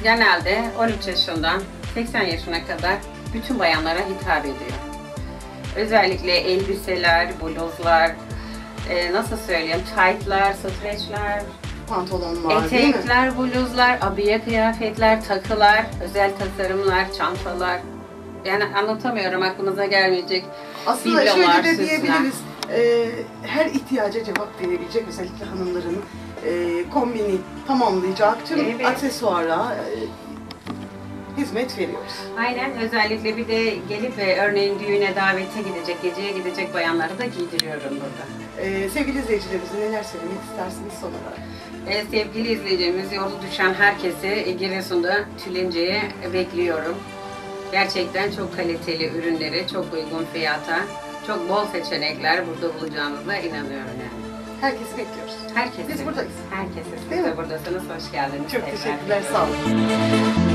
genelde 13 yaşından 80 yaşına kadar bütün bayanlara hitap ediyor. Özellikle elbiseler, bluzlar, nasıl söyleyeyim, taytlar, streçler, Pantolonlar, etekler, bluzlar, abiye kıyafetler, takılar, özel tasarımlar, çantalar. Yani anlatamıyorum, aklınıza gelmeyecek. Aslında biblolar, şöyle de süsler. diyebiliriz, her ihtiyaca cevap verebilecek, özellikle hanımların kombini tamamlayacak tüm Evet. aksesuara hizmet veriyoruz. Aynen, özellikle bir de gelip örneğin düğüne, davete gidecek, geceye gidecek bayanları da giydiriyorum burada. Sevgili izleyicilerimize neler söylemek istersiniz son olarak? Sevgili izleyicilerimiz, yolu düşen herkesi Giresun'da Tülince'ye bekliyorum. Gerçekten çok kaliteli ürünleri, çok uygun fiyata, çok bol seçenekler burada bulacağınıza inanıyorum yani. Herkesi bekliyoruz. Herkesi. Biz buradayız. Herkese. Siz Değil de mi? buradasınız. Hoş geldiniz. Çok tekrar. teşekkürler, sağ olun.